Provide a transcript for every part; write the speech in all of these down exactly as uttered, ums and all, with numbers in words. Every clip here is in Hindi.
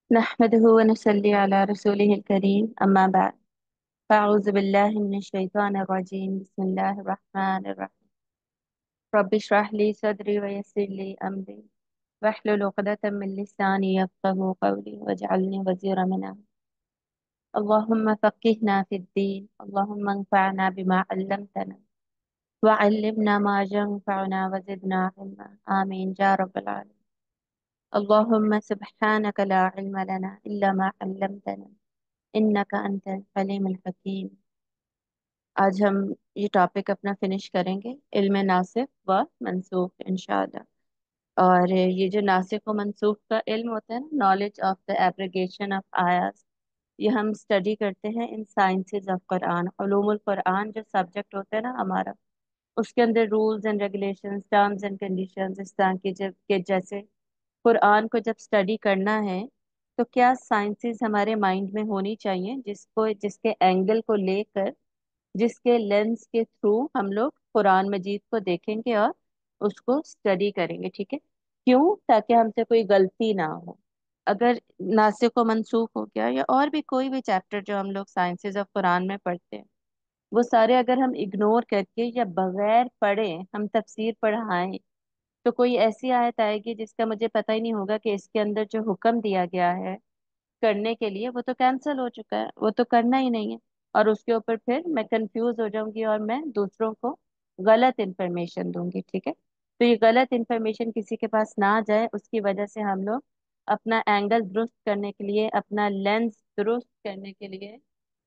नहमदुहु व नसल्ली अला रसूलिहिल करीम अम्मा बाद फ़अऊज़ु बिल्लाहि मिनश शैतानिर रजीम बिस्मिल्लाहिर रहमानिर रहीम रब्बि इश्रह ली सदरी व यस्सिर ली अमरी वहलुल उक़दतम मिन लिसानी यफ़क़हू क़ौली वजअलनी वज़ीरम मिन अहली अल्लाहुम्मा फ़क़्क़िहना फ़िद्दीन अल्लाहुम्मा अंफ़अना बिमा अल्लमतना व अल्लिमना मा यंफ़अुना व ज़िदना इल्मा आमीन या रब्बल आलमीन अल्लाहुम्मा सुब्हानका ला इल्मा लना इल्ला मा अल्लमतना इन्नका अंतल अलीमुल हकीम। आज हम ये टॉपिक अपना फिनिश करेंगे, इल्म नासिख व मंसूख इंशाअल्लाह। और ये जो नासिख व मंसूख का इल्म होता है ना, knowledge of the abrogation of ayahs, ये हम स्टडी करते हैं इन साइंसेज ऑफ कुरान। उलूमुल कुरान जो सब्जेक्ट होता है ना हमारा, उसके अंदर rules and regulations, terms and conditions इस तरह के जब के जैसे कुरान को जब स्टडी करना है तो क्या साइंसेस हमारे माइंड में होनी चाहिए, जिसको जिसके एंगल को लेकर, जिसके लेंस के थ्रू हम लोग कुरान मजीद को देखेंगे और उसको स्टडी करेंगे। ठीक है, क्यों? ताकि हमसे कोई गलती ना हो। अगर नासिख व मंसूख हो गया या और भी कोई भी चैप्टर जो हम लोग साइंसेज ऑफ कुरान में पढ़ते हैं, वो सारे अगर हम इग्नोर करके या बगैर पढ़े हम तफसीर पढ़ाएं, तो कोई ऐसी आयत आएगी जिसका मुझे पता ही नहीं होगा कि इसके अंदर जो हुक्म दिया गया है करने के लिए वो तो कैंसिल हो चुका है, वो तो करना ही नहीं है। और उसके ऊपर फिर मैं कंफ्यूज हो जाऊंगी और मैं दूसरों को गलत इंफॉर्मेशन दूंगी। ठीक है, तो ये गलत इंफॉर्मेशन किसी के पास ना जाए, उसकी वजह से हम लोग अपना एंगल दुरुस्त करने के लिए, अपना लेंस दुरुस्त करने के लिए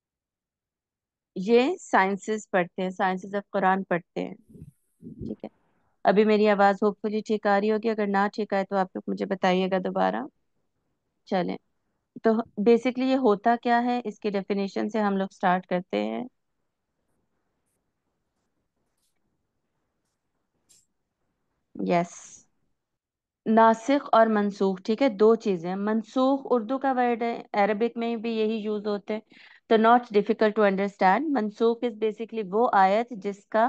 ये साइंसेस पढ़ते हैं, साइंसेस ऑफ कुरान पढ़ते हैं। ठीक है, अभी मेरी आवाज होपफुली ठीक आ रही होगी, अगर ना ठीक आए तो आप लोग मुझे बताइएगा दोबारा। चलें, तो बेसिकली ये होता क्या है, इसकी डेफिनेशन से हम लोग स्टार्ट करते हैं। यस, नासिख और मनसूख, ठीक है, दो चीजें हैं। मनसूख उर्दू का वर्ड है, अरबिक में भी यही यूज होते हैं, तो नॉट डिफिकल्ट टू अंडरस्टैंड। मनसूख इज बेसिकली वो आयत जिसका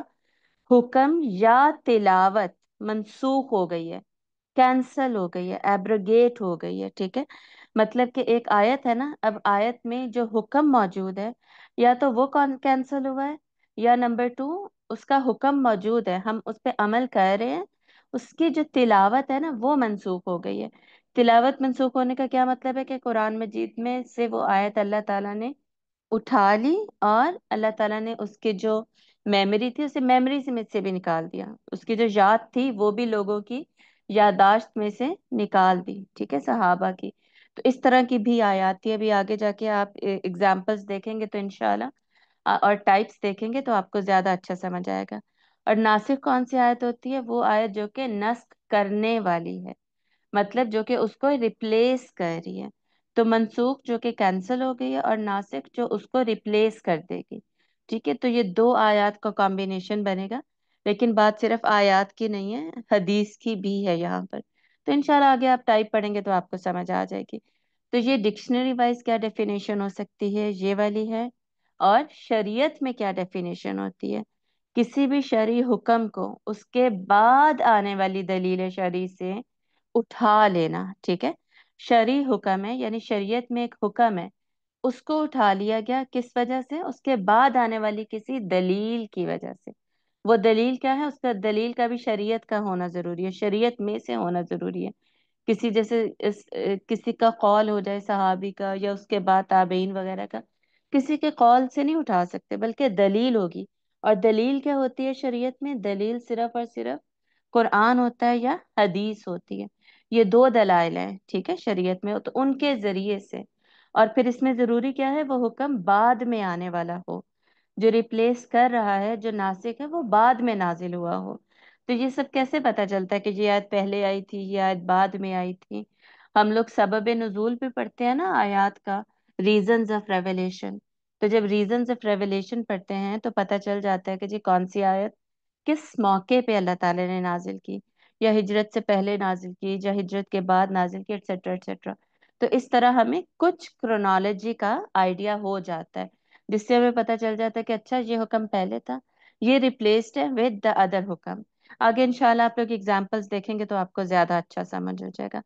हुक्म या तिलावत मनसूख हो गई है, कैंसल हो गई है, एब्रोगेट हो गई है। ठीक है, मतलब कि एक आयत है ना, अब आयत में जो हुक्म मौजूद है, या तो वो कौन कैंसल हुआ है, या नंबर टू उसका हुक्म मौजूद है, हम उस पे अमल कर रहे हैं, उसकी जो तिलावत है ना वो मनसूख हो गई है। तिलावत मनसूख होने का क्या मतलब है कि कुरान मजीद में से वो आयत अल्लाह ताला ने उठा ली और अल्लाह ताला ने उसके जो मेमोरी थी उसे मेमोरी से में से भी निकाल दिया, उसकी जो याद थी वो भी लोगों की यादाश्त में से निकाल दी। ठीक है, सहाबा की। तो इस तरह की भी आयत थी, अभी आगे जाके आप एग्जाम्पल्स देखेंगे तो इंशाल्लाह, आ- और टाइप्स देखेंगे तो आपको ज्यादा अच्छा समझ आएगा। और नासिख कौन सी आयत होती है? वो आयत जो कि नस्ख करने वाली है, मतलब जो कि उसको रिप्लेस कर रही है। तो मनसूख जो कि कैंसिल हो गई है, और नासिख जो उसको रिप्लेस कर देगी। ठीक है, तो ये दो आयत का कॉम्बिनेशन बनेगा। लेकिन बात सिर्फ आयत की नहीं है, हदीस की भी है यहाँ पर। तो इंशाल्लाह आगे आप टाइप पढ़ेंगे तो आपको समझ आ जाएगी। तो ये डिक्शनरी वाइज क्या डेफिनेशन हो सकती है, ये वाली है। और शरीयत में क्या डेफिनेशन होती है, किसी भी शरई हुक्म को उसके बाद आने वाली दलील शरई से उठा लेना। ठीक है, शरई हुक्म है, यानी शरीयत में एक हुक्म है, उसको उठा लिया गया किस वजह से? उसके बाद आने वाली किसी दलील की वजह से। वो दलील क्या है? उसका दलील का भी शरीयत का होना जरूरी है, शरीयत में से होना जरूरी है। किसी जैसे इस अ, किसी का कौल हो जाए, सहाबी का या उसके बाद ताबईन वगैरह का, किसी के कौल से नहीं उठा सकते, बल्कि दलील होगी। और दलील क्या होती है शरीयत में? दलील सिर्फ और सिर्फ कुरान होता है या हदीस होती है। ये दो दलाइल हैं, ठीक है, शरीयत में, तो उनके जरिए से। और फिर इसमें जरूरी क्या है? वो हुक्म बाद में आने वाला हो, जो रिप्लेस कर रहा है, जो नासिक है, वो बाद में नाजिल हुआ हो। तो ये सब कैसे पता चलता है कि ये आयत पहले आई थी, ये आयत बाद में आई थी? हम लोग सबब नुजूल पे पढ़ते हैं ना आयत का, रीजंस ऑफ रेवलेशन। तो जब रीजंस ऑफ रेवलेशन पढ़ते हैं तो पता चल जाता है कि जी कौन सी आयत किस मौके पे अल्लाह ताला ने नाजिल की, या हिजरत से पहले नाजिल की, या हिजरत के बाद नाजिल की, एटसेट्रा एटसेट्रा। तो इस तरह हमें कुछ क्रोनोलॉजी का आइडिया हो जाता है, जिससे हमें पता चल जाता है कि अच्छा ये हुक्म पहले था, ये रिप्लेस्ड है विद द अदर हुक्म। आगे इंशाल्लाह आप लोग एग्जांपल्स देखेंगे तो आपको ज्यादा अच्छा समझ हो जाएगा।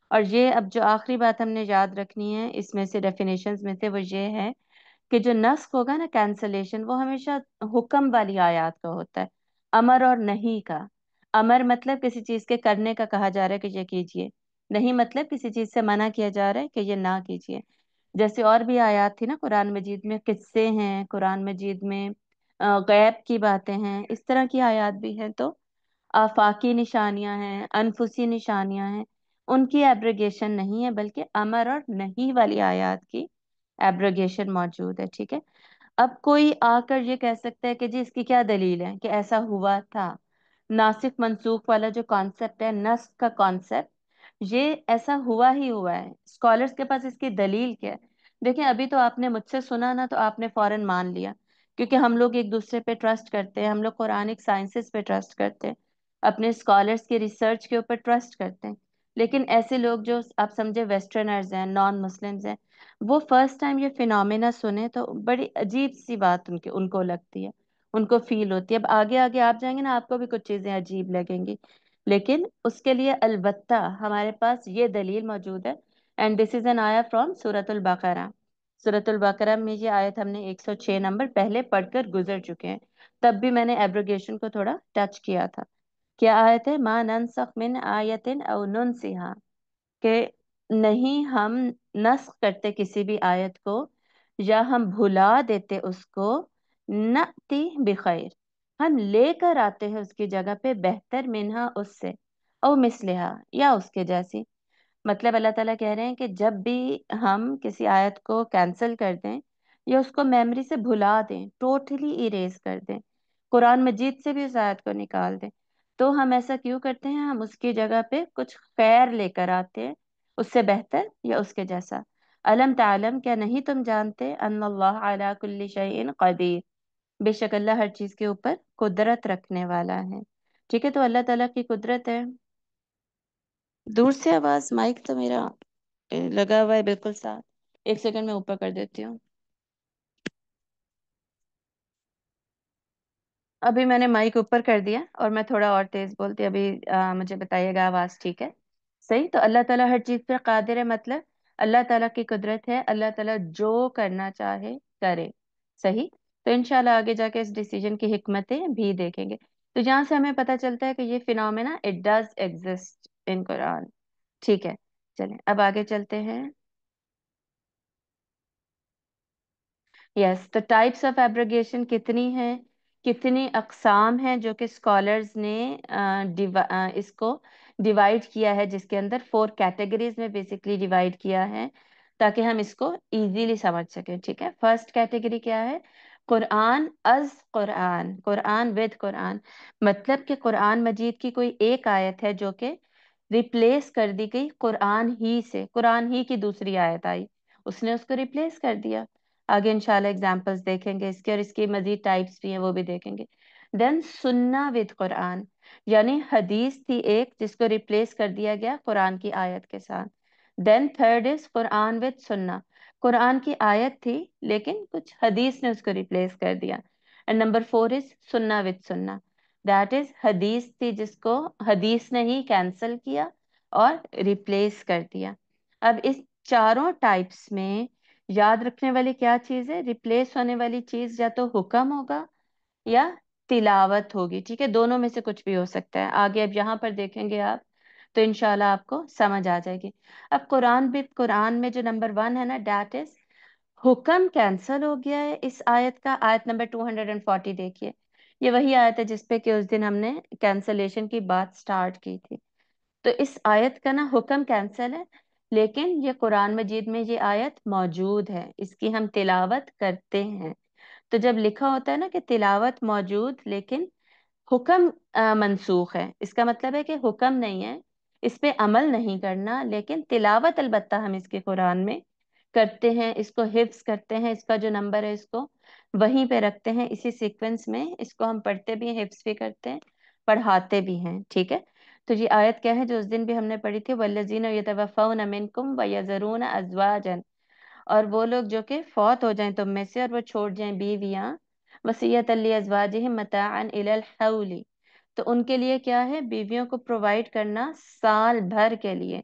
और ये अब जो आखिरी बात हमने याद रखनी है इसमें से, डेफिनेशंस में से, वो ये है कि जो नस्ख होगा ना, कैंसलेशन, वो हमेशा हुक्म वाली आयत का होता है, अमर और नहीं का। अमर मतलब किसी चीज के करने का कहा जा रहा है कि ये कीजिए, नहीं मतलब किसी चीज से मना किया जा रहा है कि ये ना कीजिए। जैसे और भी आयत थी ना कुरान मजीद में, किस्से हैं कुरान मजीद में, अ, गैब की बातें हैं, इस तरह की आयत भी हैं। तो आफाकी निशानियां हैं, अनफुसी निशानियां हैं, उनकी एब्रोगेशन नहीं है, बल्कि अमर और नहीं वाली आयत की एब्रोगेशन मौजूद है। ठीक है। अब कोई आकर ये कह सकता है कि जी इसकी क्या दलील है कि ऐसा हुआ था। नासिक मंसूख वाला जो कॉन्सेप्ट है, नस्ख का कॉन्सेप्ट, ये ऐसा हुआ ही हुआ है। स्कॉलर्स के पास इसकी दलील क्या है? देखिए, अभी तो आपने मुझसे सुना ना, तो आपने फौरन मान लिया, क्योंकि हम लोग एक दूसरे पे ट्रस्ट करते हैं, हम लोग कुरानिक साइंसेस पे ट्रस्ट करते हैं, अपने स्कॉलर्स की रिसर्च के ऊपर ट्रस्ट करते हैं। लेकिन ऐसे लोग जो आप समझे वेस्टर्नर्स हैं, नॉन मुस्लिम्स हैं, वो फर्स्ट टाइम ये फिनोमेना सुने तो बड़ी अजीब सी बात उनके उनको लगती है, उनको फील होती है। अब आगे आगे आप जाएंगे ना, आपको भी कुछ चीजें अजीब लगेंगी, लेकिन उसके लिए अलबत्ता हमारे पास ये दलील मौजूद है। And this is an ayah from सूरतुल बकरा। सूरतुल बकरा में ये आयत हमने एक सौ छह नंबर पहले पढ़कर गुजर चुके हैं, तब भी मैंने एब्रोगेशन को थोड़ा टच किया था। क्या आयत है? मा ननसख मिन आयतिन औ नुनसिहा, कि नहीं हम नस्ख करते किसी भी आयत को, या हम भुला देते उसको, नती बिखैर, हम लेकर आते हैं उसकी जगह पे बेहतर मिनहा, उससे, और मिसलिहा, या उसके जैसी। मतलब अल्लाह ताला कह रहे हैं कि जब भी हम किसी आयत को कैंसिल कर दें या उसको मेमोरी से भुला दें, टोटली इरेज कर दें, कुरान मजीद से भी उस आयत को निकाल दें, तो हम ऐसा क्यों करते हैं? हम उसकी जगह पे कुछ खैर लेकर आते हैं, उससे बेहतर या उसके जैसा। अलम तालम, क्या नहीं तुम जानते, अन्नल्लाह अला कुल्ली शैइन कदीर, बेशक अल्लाह हर चीज के ऊपर कुदरत रखने वाला है। ठीक है, तो अल्लाह ताला की कुदरत है। दूर से आवाज, माइक तो मेरा ए, लगा हुआ है बिल्कुल साफ। एक सेकंड में ऊपर कर देती हूँ। अभी मैंने माइक ऊपर कर दिया और मैं थोड़ा और तेज बोलती, अभी आ, मुझे बताइएगा आवाज ठीक है? सही। तो अल्लाह ताला हर चीज पे कादिर है, मतलब अल्लाह ताला की कुदरत है, अल्लाह ताला जो करना चाहे करे। सही। तो इंशाल्लाह आगे जाके इस डिसीजन की हिकमतें भी देखेंगे। तो जहां से हमें पता चलता है कि ये phenomena it does exist in Quran. ठीक है, चलें अब आगे चलते हैं। यस, तो टाइप्स ऑफ एब्रोगेशन कितनी हैं, कितनी अकसाम हैं, जो कि स्कॉलर्स ने अ, डिवा, अ, इसको डिवाइड किया है, जिसके अंदर फोर कैटेगरीज में बेसिकली डिवाइड किया है, ताकि हम इसको इजीली समझ सकें। ठीक है, फर्स्ट कैटेगरी क्या है? Quran as Quran, Quran with Quran, मतलब कि कुरान मजीद की कोई एक आयत है जो कि रिप्लेस कर दी गई कुरान ही से, कुरान ही की दूसरी आयत आई, उसने उसको रिप्लेस कर दिया। आगे इंशाल्लाह एग्जांपल्स देखेंगे इसके, और इसकी मजीद टाइप्स भी हैं वो भी देखेंगे। देन सुन्ना विद कुरान, यानी हदीस थी एक जिसको रिप्लेस कर दिया गया कुरान की आयत के साथ। Then third is Quran with सुन्ना, कुरान की आयत थी लेकिन कुछ हदीस ने उसको रिप्लेस कर दिया। एंड नंबर फोर इज सुन्ना विद सुन्ना, दैट इज हदीस थी जिसको हदीस ने ही कैंसल किया और रिप्लेस कर दिया। अब इस चारों टाइप्स में याद रखने वाली क्या चीज है? रिप्लेस होने वाली चीज या तो हुक्म होगा या तिलावत होगी। ठीक है, दोनों में से कुछ भी हो सकता है। आगे अब यहाँ पर देखेंगे आप, तो इंशाल्लाह आपको समझ आ जाएगी। अब कुरान भी, कुरान में जो नंबर वन है ना, डेट इज हुक्म कैंसल हो गया है इस आयत का। आयत number two hundred and forty देखिए, ये वही आयत है जिसपे कि उस दिन हमने कैंसलेशन की बात स्टार्ट की थी। तो इस आयत का ना हुक्म कैंसल है, लेकिन ये कुरान मजीद में ये आयत मौजूद है, इसकी हम तिलावत करते हैं। तो जब लिखा होता है ना कि तिलावत मौजूद लेकिन हुक्म अ, मनसूख है, इसका मतलब है कि हुक्म नहीं है, इस पे अमल नहीं करना, लेकिन तिलावत अलबत्ता हम इसके कुरान में करते हैं, इसको हिफ्स करते हैं, इसका जो नंबर है इसको वहीं पे रखते हैं, इसी सीक्वेंस में इसको हम पढ़ते भी हैं, हिफ्स भी करते हैं, पढ़ाते भी हैं। ठीक है, तो ये आयत क्या है जो उस दिन भी हमने पढ़ी थी? वल्लज़ीना यतवफ़ौना मिनकुम व यज़रूना अज़वाजन, और वो लोग जो कि फौत हो जाएं तुम में से और वो छोड़ जाएं बीवियां, वसीयतन लि अज़वाजिहिम मताअन इलल हौली, तो उनके लिए क्या है? बीवियों को प्रोवाइड करना साल भर के लिए,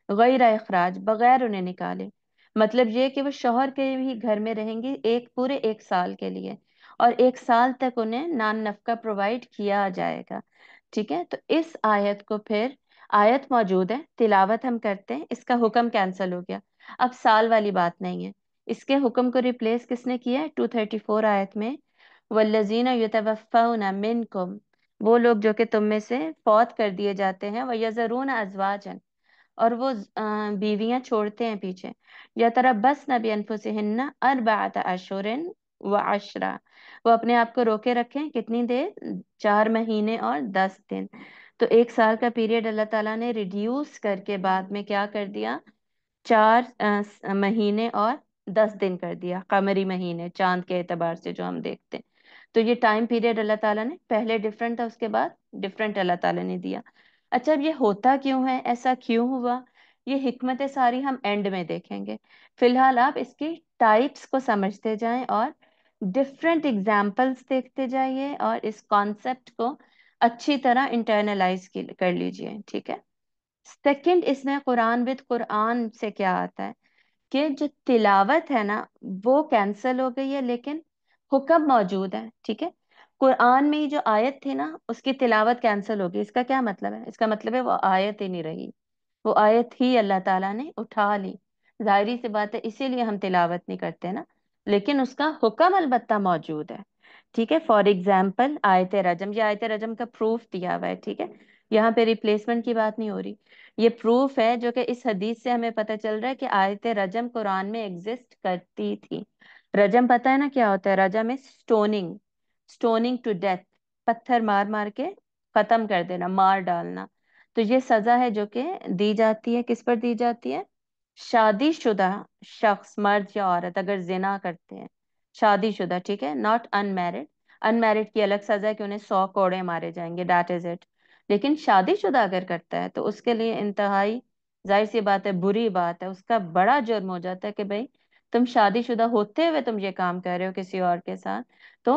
गैर इखराज, बगैर उन्हें निकाले। मतलब ये कि वो शौहर के ही घर में रहेंगी एक पूरे एक साल के लिए, और एक साल तक उन्हें नान नफका प्रोवाइड किया जाएगा। ठीक है, तो इस आयत को फिर, आयत मौजूद है, तिलावत हम करते हैं, इसका हुक्म कैंसिल हो गया। अब साल वाली बात नहीं है, इसके हुक्म को रिप्लेस किसने किया है? टू थर्टी फोर आयत में, वल्लजीना युतवफ़ौना मिनकुम, वो लोग जो कि तुम में से फौत कर दिए जाते हैं, वयज़रून अज़वाजन, और वो अ, बीवियां छोड़ते हैं पीछे, या तरबस न बिअनफुसिहिन्ना अर्बअत अशहुरिन व अशरा, वो अपने आप को रोके रखें कितनी देर? चार महीने और दस दिन। तो एक साल का पीरियड अल्लाह ताला ने रिड्यूस करके बाद में क्या कर दिया? चार अ, स- महीने और दस दिन कर दिया, कमरी महीने चांद के एतबार से जो हम देखते हैं। तो ये टाइम पीरियड अल्लाह ताला ने पहले डिफरेंट था, उसके बाद डिफरेंट अल्लाह ताला ने दिया। अच्छा, अब ये होता क्यों है, ऐसा क्यों हुआ? ये हिकमत सारी हम एंड में देखेंगे। फिलहाल आप इसकी टाइप्स को समझते जाएं और डिफरेंट एग्जाम्पल्स देखते जाइए, और इस कॉन्सेप्ट को अच्छी तरह इंटरनलाइज कर लीजिए। ठीक है। सेकंड, इसमें कुरान विद कुरान से क्या आता है कि जो तिलावत है ना, वो कैंसल हो गई है, लेकिन हुक्म मौजूद है। ठीक है, कुरान में ही जो आयत थी ना, उसकी तिलावत कैंसल हो गई। इसका क्या मतलब है? इसका मतलब है वो आयत ही नहीं रही, वो आयत ही अल्लाह ताला ने उठा ली। जाहिर सी बात है, इसीलिए हम तिलावत नहीं करते ना, लेकिन उसका हुक्म अलबत्ता मौजूद है। ठीक है, फॉर एग्जाम्पल आयत रजम, ये आयत रजम का प्रूफ दिया हुआ है। ठीक है, यहाँ पे रिप्लेसमेंट की बात नहीं हो रही, ये प्रूफ है जो कि इस हदीस से हमें पता चल रहा है कि आयत रजम कुरान में एग्जिस्ट करती थी। रजम पता है ना क्या होता है? रजम is stoning, stoning to death, पत्थर मार मार के खत्म कर देना, मार डालना। तो ये सजा है जो कि दी जाती है, किस पर दी जाती है? शादीशुदा शख्स, मर्द या औरत अगर जिना करते हैं, शादीशुदा, ठीक है, नॉट अनमैरिड। अनमैरिड की अलग सजा है कि उन्हें सौ कोड़े मारे जाएंगे, दैट इज इट। लेकिन शादीशुदा अगर करता है तो उसके लिए इंतहाई, जाहिर सी बात है, बुरी बात है, उसका बड़ा जुर्म हो जाता है कि भाई तुम शादीशुदा होते हुए तुम ये काम कर रहे हो किसी और के साथ। तो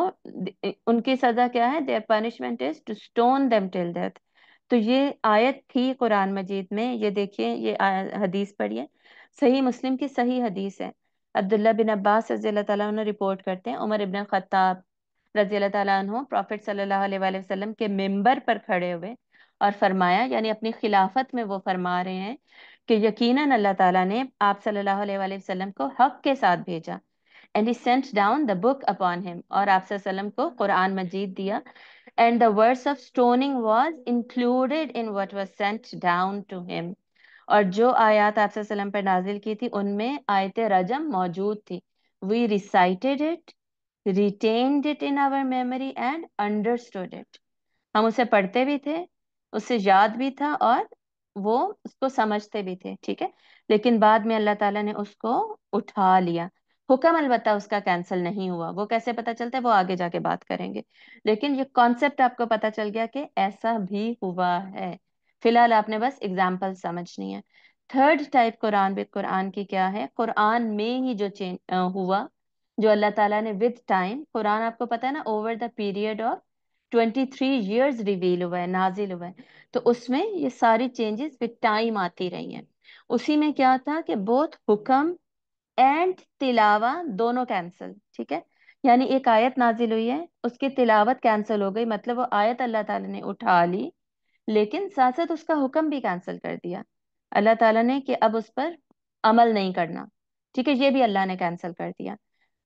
उनकी सजा क्या है? Their punishment is to stone them till death. तो ये आयत थी कुरान मजीद में, ये देखिए, ये आ- हदीस पढ़िए, सही मुस्लिम की सही हदीस है। अब्दुल्ला बिन अब्बास रज़ी अल्लाह ताला अन्हु रिपोर्ट करते हैं, उमर इब्न खत्ताब रज़ी अल्लाह ताला अन्हु प्रॉफिट सल्लल्लाहु अलैहि वसल्लम के मिंबर पर खड़े हुए और फरमाया, यानी अपनी खिलाफत में वो फरमा रहे हैं कि यकीनन अल्लाह ताला ने आप सल्लल्लाहु अलैहि वसल्लम को हक के साथ भेजा, and he sent down the book upon him, और आप सल्लल्लाहु अलैहि वसल्लम को कुरान मजीद दिया, and the verse of stoning was included in what was sent down to him। और जो आयत आप वसल्लम पर नाजिल की थी उनमें आयत रजम मौजूद थी। we recited it, retained it in our memory and understood it। हम उसे पढ़ते भी थे, उससे याद भी था, और वो उसको समझते भी थे। ठीक है, लेकिन बाद में अल्लाह ताला ने उसको उठा लिया। हुक्म अलबत्ता उसका कैंसिल नहीं हुआ। वो कैसे पता चलता है, वो आगे जाके बात करेंगे, लेकिन ये कॉन्सेप्ट आपको पता चल गया कि ऐसा भी हुआ है। फिलहाल आपने बस एग्जाम्पल समझनी है। Third type Quran with Quran की क्या है? कुरान में ही जो चेंज हुआ, जो अल्लाह ताला ने विद टाइम, कुरान आपको पता है ना, over the period of twenty three years reveal हुआ है, नाजिल हुआ है। तो उसमें ये सारी चेंजेस विद टाइम आती रही हैं। उसी में क्या था कि बोथ हुक्म एंड तिलावा दोनों कैंसिल। ठीक है, यानी एक आयत नाजिल हुई है, उसकी तिलावत कैंसिल हो गई, मतलब वो आयत अल्लाह ताला ने उठा ली, लेकिन साथ साथ उसका हुक्म भी कैंसिल कर दिया अल्लाह ताला ने कि अब उस पर अमल नहीं करना। ठीक है, ये भी अल्लाह ने कैंसिल कर दिया।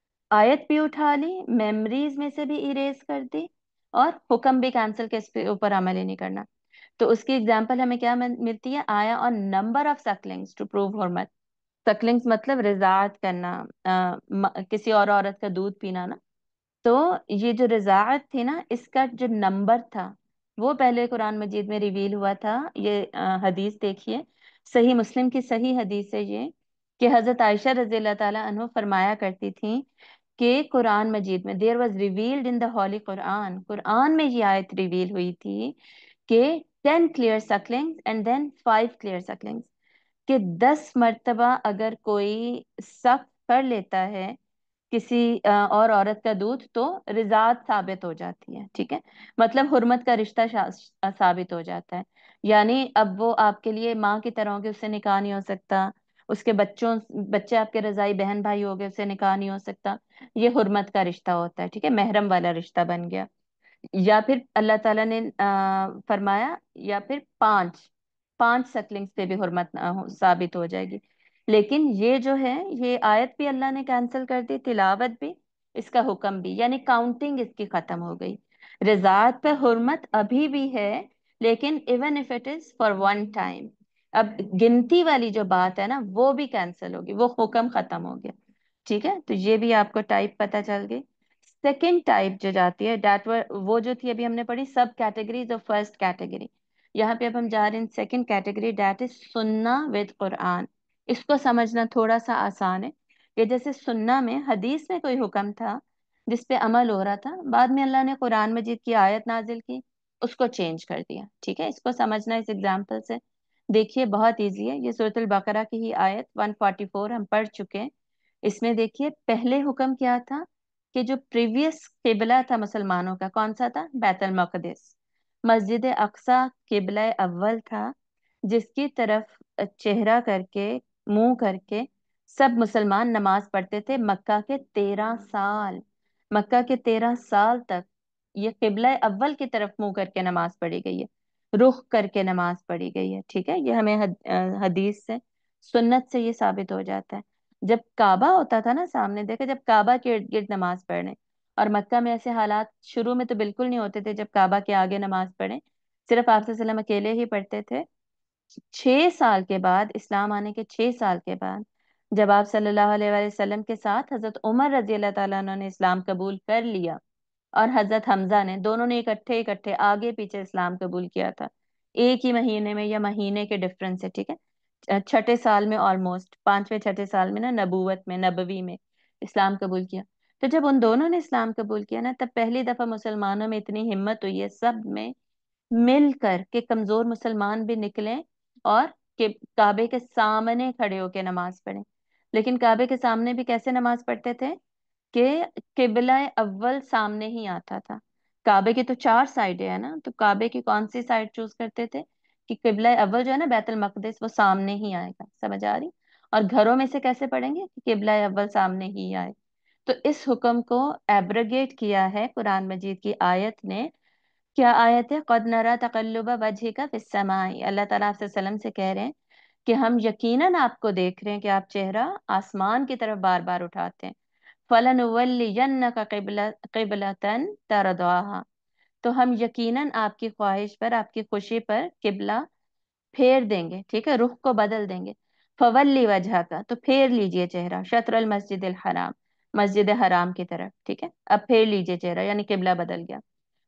आयत भी उठा ली, मेमोरीज में से भी इरेज कर दी, और हुक्म भी कैंसिल के इस पे ऊपर अमल ही नहीं करना। तो उसकी एग्जांपल हमें क्या मिल- मिलती है? Ayah on number of sucklings to prove हुर्मत। सकलिंग्स मतलब रिजात करना, अ, म- किसी और औरत का दूध पीना ना। तो ये जो रिजात थी ना, इसका जो नंबर था वो पहले कुरान मजीद में रिवील हुआ था। ये अ, हदीस देखिए, सही मुस्लिम की सही हदीस है ये, कि हजरत आयशा रजी अल्लाह ताला अन्हा फरमाया करती थी कि कुरान मजीद में there was revealed in the holy Quran, Quran में ये आयत रिवील हुई थी कि ten clear sucklings and then five clear sucklings, कि दस मर्तबा अगर कोई सक कर लेता है किसी अ, और औरत का दूध, तो रिजात साबित हो जाती है, ठीक है। मतलब हुर्मत का रिश्ता शा- साबित हो जाता है। यानी अब वो आपके लिए माँ की तरह होगी, उससे निकाह नहीं हो सकता। उसके बच्चों बच्चे आपके रजाई बहन भाई हो गए, उससे निकाह नहीं हो सकता। ये हुर्मत का रिश्ता होता है, ठीक है, महरम वाला रिश्ता बन गया। या फिर अल्लाह ताला ने आ, फरमाया, या फिर पांच पांच सकलिंग्स पे भी हुर्मत आ, हो- साबित हो जाएगी। लेकिन ये जो है, ये आयत भी अल्लाह ने कैंसिल कर दी, तिलावत भी, इसका हुक्म भी, यानी काउंटिंग इसकी खत्म हो गई। रज़ात पे हुर्मत अभी भी है, लेकिन even if it is for one time, अब गिनती वाली जो बात है ना, वो भी कैंसिल होगी, वो हुक्म खत्म हो गया। ठीक है, तो ये भी आपको टाइप पता चल गई। सेकंड टाइप जो जाती है, डेट वो जो थी अभी हमने पढ़ी सब कैटेगरीज ऑफ फर्स्ट कैटेगरी, यहाँ पे अब हम जा रहे हैं सेकंड कैटेगरी, डेट इज सुन्ना विद कुरान। इसको समझना थोड़ा सा आसान है, कि जैसे सुन्ना में हदीस में कोई हुक्म था जिस पे अमल हो रहा था, बाद में अल्लाह ने कुरान मजीद की आयत नाजिल की, उसको चेंज कर दिया। ठीक है, इसको समझना इस एग्जाम्पल से। देखिए बहुत इजी है, ये सूरत अल बकरा की ही आयत वन फोर्टी फोर हम पढ़ चुके हैं। इसमें देखिए पहले हुक्म क्या था, कि जो प्रीवियस किबला था मुसलमानों का, कौन सा था, बैतुल मक़दिस। मस्जिद अक्सा किबला अव्वल था, जिसकी तरफ चेहरा करके, मुंह करके सब मुसलमान नमाज पढ़ते थे मक्का के तेरह साल। मक्का के तेरह साल तक ये किबला अव्वल की तरफ मुंह करके नमाज पढ़ी गई है, रुख करके नमाज पढ़ी गई है। ठीक है, ये हमें हद, अ, हदीस से, सुन्नत से ये साबित हो जाता है। जब काबा होता था ना सामने, देखो जब काबा के इर्द गिर्द नमाज पढ़ने, और मक्का में ऐसे हालात शुरू में तो बिल्कुल नहीं होते थे जब काबा के आगे नमाज पढ़े, सिर्फ आप सल्लम अकेले ही पढ़ते थे। छह साल के बाद, इस्लाम आने के छह साल के बाद, जब आप सल्लल्लाहु अलैहि वसल्लम के साथ हजरत उमर रजी अल्लाह ताला अन्हु ने इस्लाम कबूल कर लिया, और हजरत हमजा ने, दोनों ने इकट्ठे इकट्ठे आगे पीछे इस्लाम कबूल किया था, एक ही महीने में, या महीने के डिफरेंस है, ठीक है, छठे साल में, ऑलमोस्ट पांचवें छठे साल में ना, नबूवत में, नबवी में इस्लाम कबूल किया। तो जब उन दोनों ने इस्लाम कबूल किया ना, तब पहली दफा मुसलमानों में इतनी हिम्मत हुई है सब में मिलकर, के कमजोर मुसलमान भी निकले और के काबे के सामने खड़े होके नमाज पढ़े। लेकिन काबे के सामने भी कैसे नमाज पढ़ते थे, कि किबला अव्वल सामने ही आता था। काबे की तो चार साइडें है ना, तो काबे की कौन सी साइड चूज करते थे, कि किबला अव्वल जो है ना बैतुल मकदिस, वो सामने ही आएगा, समझ आ रही। और घरों में से कैसे पढ़ेंगे, कि किबला अव्वल सामने ही आए। तो इस हुक्म को एब्रोगेट किया है कुरान मजीद की आयत ने। क्या आयत है, कद नरा तकल्लुब वजहिका फिस समाई, अल्लाह ताला आपसे सल्लम से कह रहे हैं कि हम यकीनन आपको देख रहे हैं कि आप चेहरा आसमान की तरफ बार बार उठाते हैं। फलनुवल्लियन्नका क़िबला क़िबलतन तरदाहा, तो हम यकीनन आपकी ख्वाहिश पर, आपकी खुशी पर किबला फेर देंगे, ठीक है, रुख को बदल देंगे। फवल्ली वजह का, तो फेर लीजिए चेहरा, शत्रल मस्जिद हराम, मस्जिद हराम की तरफ, ठीक है, अब फेर लीजिए चेहरा, यानी किबला बदल गया।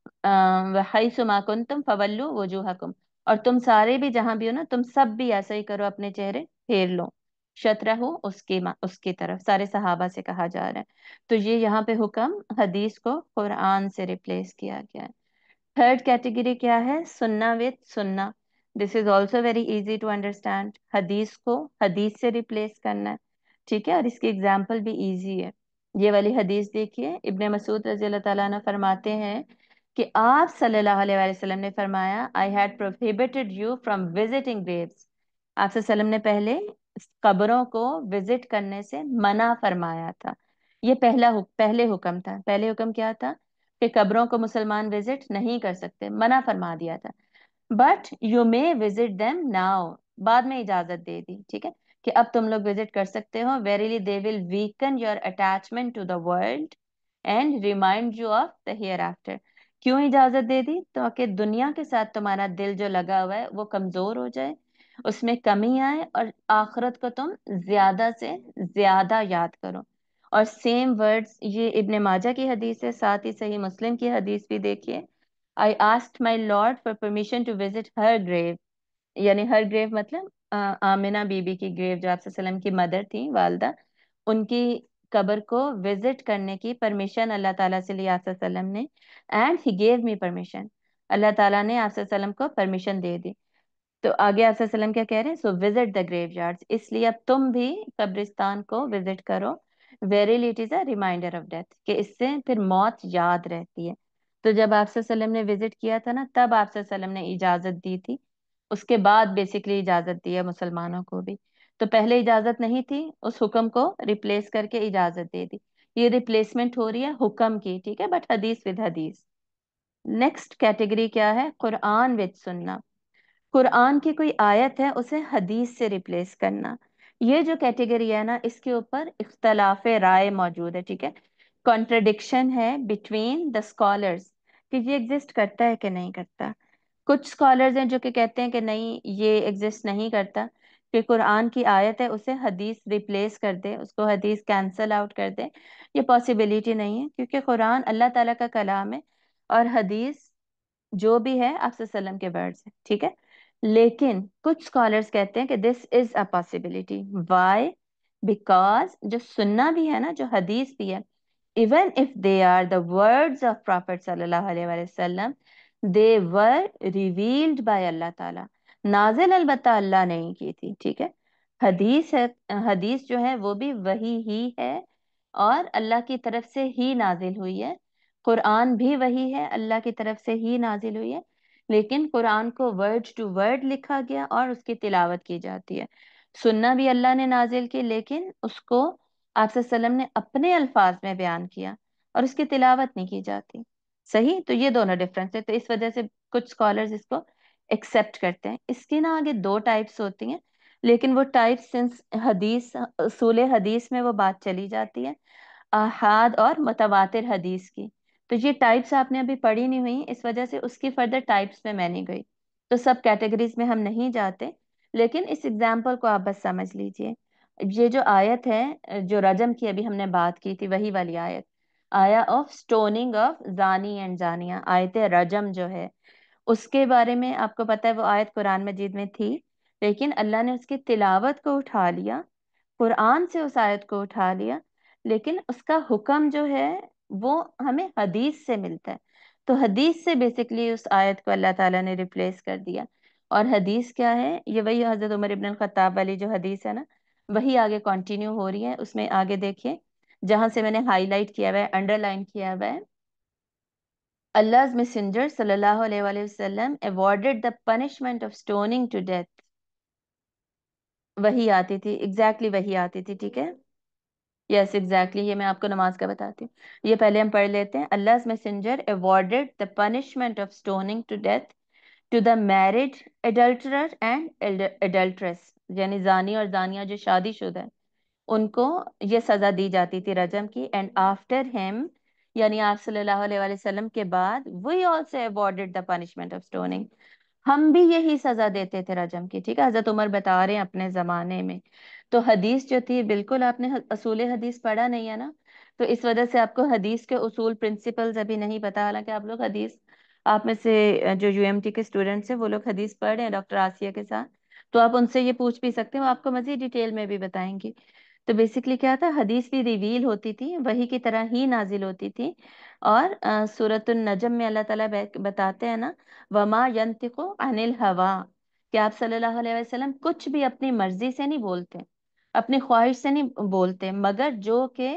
वहैसु मा कुंतुम फवल्लु वजूहकुम, और तुम सारे भी जहां भी हो ना, तुम सब भी ऐसा ही करो, अपने चेहरे फेर लो, शत्रहु उसकी मा- उसकी तरफ, सारे सहाबा से कहा जा रहा है। तो ये यहाँ पे हुक्म हदीस को कुरान से रिप्लेस किया गया है। थर्ड कैटेगरी क्या है, सुन्ना विद सुन्ना। This is also very easy to understand, हदीस को हदीस से रिप्लेस करना है, ठीक है, और इसकी एग्जाम्पल भी इजी है। ये वाली हदीस देखिए, इब्ने मसूद रजी अल्लाह ताला अन्हु फरमाते हैं कि आप सल्लल्लाहु अलैहि वसल्लम ने फरमाया, I had prohibited you from visiting graves, आप सल्लम ने पहले कब्रों को विजिट करने से मना फरमाया था। ये पहला हुक, पहले हुक्म था। पहले हुक्म क्या था, कि कब्रों को मुसलमान विजिट नहीं कर सकते, मना फरमा दिया था। But you may visit them now, बाद में इजाजत दे दी, ठीक है, कि अब तुम लोग विजिट कर सकते हो। Verily they will weaken your attachment to the world and remind you of the hereafter. क्यों इजाजत दे दी, तो कि दुनिया के साथ तुम्हारा दिल जो लगा हुआ है वो कमजोर हो जाए, उसमें कमी आए, और आखिरत को तुम ज्यादा से ज्यादा याद करो। और सेम वर्ड्स, ये इब्ने माजा की हदीस है, साथ ही सही मुस्लिम की हदीस भी देखिए। I asked my lord for permission to visit her grave, यानी हर ग्रेव मतलब अ, आमिना बीबी की ग्रेव, जो आप सल्लम की मदर थी, वालदा, उनकी कब्र को विजिट करने की परमिशन अल्लाह ताला से लिया आप सल्लम ने, and he gave me permission, Allah ताला ने आप सल्लम को परमिशन दे दी। तो आगे आप सल्लम क्या कह रहे हैं, सो विजिट द ग्रेव यार्ड्स, इसलिए अब तुम भी कब्रिस्तान को विजिट करो। Verily it is a reminder of death, कि इससे फिर मौत याद रहती है। तो जब आप सल्लम ने विजिट किया था ना, तब आप सल्लम ने इजाजत दी थी। उसके बाद बेसिकली इजाजत दी है मुसलमानों को भी। तो पहले इजाजत नहीं थी, उस हुक्म को रिप्लेस करके इजाजत दे दी। ये रिप्लेसमेंट हो रही है हुक्म की, ठीक है, बट हदीस विद हदीस। नेक्स्ट कैटेगरी क्या है? कुरान विद सुन्ना। कुरान की कोई आयत है, उसे हदीस से रिप्लेस करना। ये जो कैटेगरी है ना, इसके ऊपर इख्तलाफ राय मौजूद है, ठीक है। कॉन्ट्रडिक्शन है बिटवीन द स्कॉलर्स कि ये एग्जिस्ट करता है कि नहीं करता। कुछ स्कॉलर्स हैं जो कि कहते हैं कि नहीं, ये एग्जिस्ट नहीं करता, कि कुरान की आयत है उसे हदीस रिप्लेस कर दे, उसको हदीस कैंसल आउट कर दे। ये पॉसिबिलिटी नहीं है, क्योंकि कुरान अल्लाह ताला का कलाम है, और हदीस जो भी है आप सल्लम के वर्ड्स है, ठीक है। लेकिन कुछ स्कॉलर्स कहते हैं कि this is a possibility. Why? Because जो सुन्ना भी है ना, जो हदीस भी है, even if they are the words of prophet सल्लल्लाहु अलैहि वसल्लम, दे वर रिवील्ड बाय अल्लाह ताला। नाजिल अलबत्ता अल्लाह नहीं की थी, ठीक है। हदीस है, हदीस जो है वो भी वही ही है, और अल्लाह की तरफ से ही नाजिल हुई है। कुरान भी वही है, अल्लाह की तरफ से ही नाजिल हुई है। लेकिन कुरान को वर्ड टू वर्ड लिखा गया और उसकी तिलावत की जाती है। सुन्ना भी अल्लाह ने नाजिल की, लेकिन उसको आप सल्लम ने अपने अल्फाज में बयान किया, और उसकी तिलावत नहीं की जाती। सही, तो ये दोनों डिफरेंस है। तो इस वजह से कुछ स्कॉलर्स इसको एक्सेप्ट करते हैं। इसकी ना आगे दो टाइप्स होती हैं, लेकिन वो टाइप्स सिंस हदीस, उसूल हदीस में वो बात चली जाती है, आहाद और मुतवातिर हदीस की। तो ये टाइप्स आपने अभी पढ़ी नहीं हुई, इस वजह से उसकी फर्दर टाइप्स में मैं नहीं गई, तो सब कैटेगरीज में हम नहीं जाते। लेकिन इस एग्जाम्पल को आप बस समझ लीजिए। ये जो आयत है, जो रजम की अभी हमने बात की थी, वही वाली आयत, आया ऑफ स्टोनिंग ऑफ जानी एंड जानिया, आयत रजम जो है, उसके बारे में आपको पता है वो आयत कुरान मजीद में थी, लेकिन अल्लाह ने उसकी तिलावत को उठा लिया, कुरान से उस आयत को उठा लिया, लेकिन उसका हुक्म जो है वो हमें हदीस से मिलता है। तो हदीस से बेसिकली उस आयत को अल्लाह ताला ने रिप्लेस कर दिया। और हदीस क्या है? ये वही हजरत उमर इब्न खत्ताब वाली जो हदीस है ना, वही आगे कंटिन्यू हो रही है। उसमें आगे देखिए, जहां से मैंने हाईलाइट किया हुआ है, अंडरलाइन किया हुआ है, Allah's messenger sallallahu alaihi wasallam awarded the punishment of stoning to death। वही आती थी, एग्जैक्टली exactly वही आती थी, ठीक है। यस एग्जैक्टली, ये मैं आपको नमाज का बताती हूँ। ये पहले हम पढ़ लेते हैं। Allah's messenger awarded the punishment of stoning to death to the married adulterer and adulteress, यानी जानी और जानिया जो शादीशुदा है, उनको ये सजा दी जाती थी रजम की। एंड आफ्टर हिम, यानी आप सल्लल्लाहु अलैहि वसल्लम के बाद, we also awarded the punishment of stoning, हम भी यही सजा देते थे रजम की, ठीक है। हजरत उमर बता रहे हैं अपने जमाने में। तो हदीस जो थी, बिल्कुल आपने ह- असूल हदीस पढ़ा नहीं है ना, तो इस वजह से आपको हदीस के उसूल प्रिंसिपल्स अभी नहीं पता। हालांकि आप लोग हदीस, आप में से अ, जो यूएमटी के स्टूडेंट्स हैं वो लोग हदीस पढ़ रहे हैं डॉक्टर आसिया के साथ, तो आप उनसे ये पूछ भी सकते हो, वो आपको मजीद डिटेल में भी बताएंगी। तो बेसिकली क्या था, हदीस भी रिवील होती थी, वही की तरह ही नाजिल होती थी। और सूरतुन नजम में अल्लाह ताला बै- बताते हैं ना, वमा यंतिकु अनिल हवा, कि आप सल्लल्लाहु अलैहि वसल्लम कुछ भी अपनी मर्जी से नहीं बोलते, अपनी ख्वाहिश से नहीं बोलते, मगर जो कि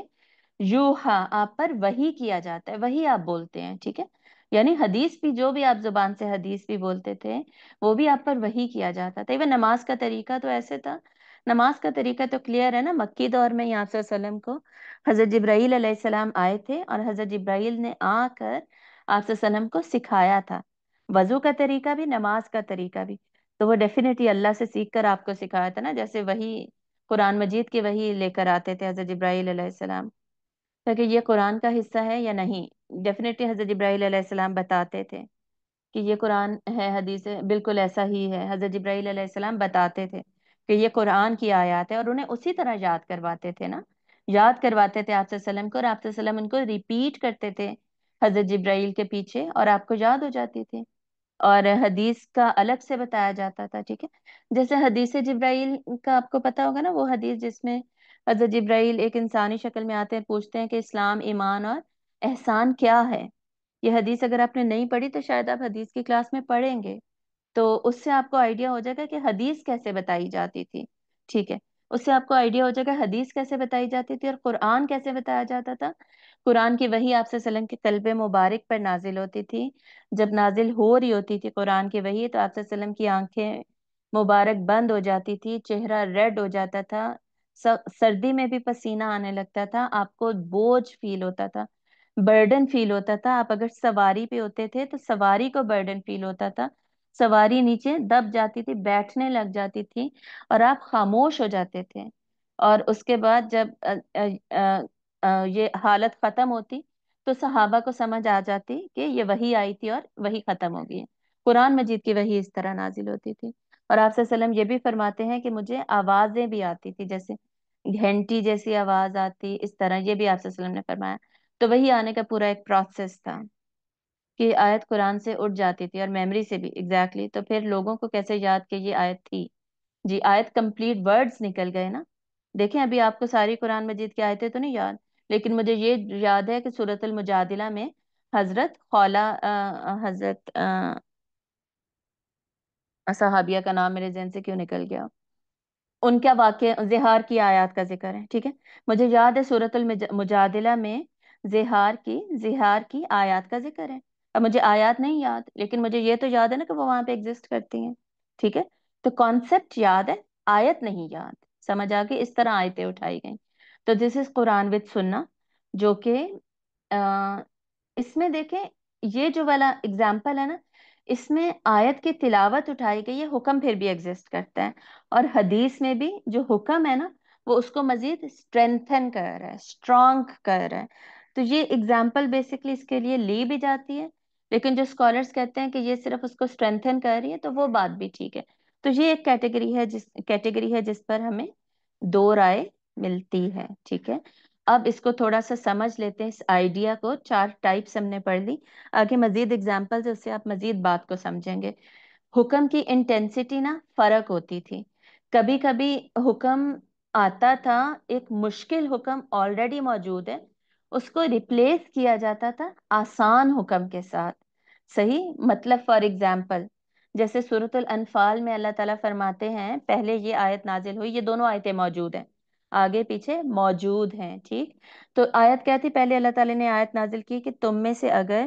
यूहा, आप पर वही किया जाता है, वही आप बोलते हैं, ठीक है। यानी हदीस भी, जो भी आप जुबान से हदीस भी बोलते थे, वो भी आप पर वही किया जाता था। इवन नमाज का तरीका तो ऐसे था, नमाज का तरीका तो क्लियर है ना। मक्की दौर में यहाँ वसल्लम को हजरत जिब्राईल अलैहिस्सलाम आए थे, और हजरत जिब्राईल ने आकर आप वसल्लम को सिखाया था, वजू का तरीका भी, नमाज का तरीका भी। तो वो डेफिनेटली अल्लाह से सीख कर आपको सिखाया था ना, जैसे वही कुरान मजीद के वही लेकर आते थे हजरत जिब्राईल अलैहिस्सलाम, ताकि ये कुरान का हिस्सा है या नहीं। डेफिनेटली हजरत जिब्राईल अलैहिस्सलाम बताते थे कि ये कुरान है, हदीस है, बिल्कुल ऐसा ही है। हजरत जिब्राईल अलैहिस्सलाम बताते थे कि ये कुरान की आयत है, और उन्हें उसी तरह याद करवाते थे ना, याद करवाते थे आप सल्लम को, और आप सल्लम उनको रिपीट करते थे हजरत जिब्राईल के पीछे, और आपको याद हो जाती थी। और हदीस का अलग से बताया जाता था, ठीक है। जैसे हदीस जिब्राईल का आपको पता होगा ना, वो हदीस जिसमें हजरत जिब्राईल एक इंसानी शक्ल में आते हैं, पूछते हैं कि इस्लाम, ईमान और एहसान क्या है। ये हदीस अगर आपने नहीं पढ़ी तो शायद आप हदीस की क्लास में पढ़ेंगे, तो उससे आपको आइडिया हो जाएगा कि हदीस कैसे बताई जाती थी, ठीक है। उससे आपको आइडिया हो जाएगा हदीस कैसे बताई जाती थी और कुरान कैसे बताया जाता था। कुरान की वही आप सल्लम के कल्ब मुबारक पर नाजिल होती थी। जब नाजिल हो रही होती थी कुरान की वही, तो आप सल्लम की आंखें मुबारक बंद हो जाती थी, चेहरा रेड हो जाता था, स- सर्दी में भी पसीना आने लगता था, आपको बोझ फील होता था, बर्डन फील होता था। आप अगर सवारी पे होते थे तो सवारी को बर्डन फील होता था, सवारी नीचे दब जाती थी, बैठने लग जाती थी, और आप खामोश हो जाते थे। और उसके बाद जब अ, अ, अ, अ, ये हालत खत्म होती तो सहाबा को समझ आ जाती कि ये वही आई थी और वही खत्म हो गई है। कुरान मजीद की वही इस तरह नाजिल होती थी। और आप सल्लम ये भी फरमाते हैं कि मुझे आवाजें भी आती थी, जैसे घंटी जैसी आवाज आती, इस तरह ये भी आप सल्लम ने फरमाया। तो वही आने का पूरा एक प्रोसेस था कि आयत कुरान से उठ जाती थी और मेमोरी से भी एग्जैक्टली exactly। तो फिर लोगों को कैसे याद कि ये आयत थी। जी, आयत कंप्लीट वर्ड्स निकल गए ना। देखें अभी आपको सारी कुरान मजीद की आयतें तो नहीं याद, लेकिन मुझे ये याद है कि सूरतुल मुजादिला में हजरत खौला, अ, हजरत अ, सहाबिया का नाम मेरे जहन से क्यों निकल गया, उनका वाक्य जिहार की आयत का जिक्र है, ठीक है। मुझे याद है सूरतुल मुज- मुजादिला में जिहार की जिहार की आयत का जिक्र है। अब मुझे आयत नहीं याद, लेकिन मुझे ये तो याद है ना कि वो वहां पे एग्जिस्ट करती हैं, ठीक है। तो कॉन्सेप्ट याद है, आयत नहीं याद। समझ आ गई, इस तरह आयतें उठाई गई। तो दिस इज कुरान विद सुन्ना, जो कि अ, इसमें देखें, ये जो वाला एग्जाम्पल है ना, इसमें आयत की तिलावत उठाई गई है, हुक्म फिर भी एग्जिस्ट करता है। और हदीस में भी जो हुक्म है ना, वो उसको मजीद स्ट्रेंथन कर रहा है, स्ट्रॉन्ग कर रहा है। तो ये एग्जाम्पल बेसिकली इसके लिए ली भी जाती है, लेकिन जो स्कॉलर्स कहते हैं कि ये सिर्फ उसको स्ट्रेंथन कर रही है, तो वो बात भी ठीक है। तो ये एक कैटेगरी है जिस कैटेगरी है जिस पर हमें दो राय मिलती है, ठीक है। अब इसको थोड़ा सा समझ लेते हैं, इस आइडिया को। चार टाइप्स हमने पढ़ ली, आगे मजीद एग्जाम्पल्स, उससे आप मजीद बात को समझेंगे। हुक्म की इंटेंसिटी ना फर्क होती थी। कभी कभी हुक्म आता था, एक मुश्किल हुक्म ऑलरेडी मौजूद है, उसको रिप्लेस किया जाता था आसान हुक्म के साथ। सही मतलब, फॉर एग्जाम्पल, जैसे सूरतुल अनफाल में अल्लाह ताला फरमाते हैं, पहले ये आयत नाजिल हुई, ये दोनों आयतें मौजूद हैं, आगे पीछे मौजूद हैं, ठीक। तो आयत क्या थी, पहले अल्लाह ताला ने आयत नाजिल की कि तुम में से अगर